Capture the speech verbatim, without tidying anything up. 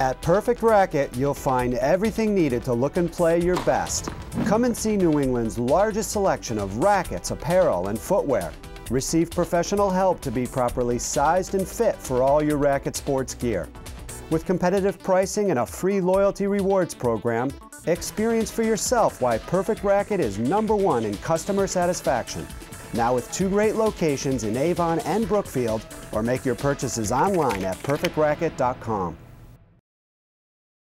At Perfect Racquet, you'll find everything needed to look and play your best. Come and see New England's largest selection of rackets, apparel, and footwear. Receive professional help to be properly sized and fit for all your racket sports gear. With competitive pricing and a free loyalty rewards program, experience for yourself why Perfect Racquet is number one in customer satisfaction. Now with two great locations in Avon and Brookfield, or make your purchases online at perfect racquet dot com.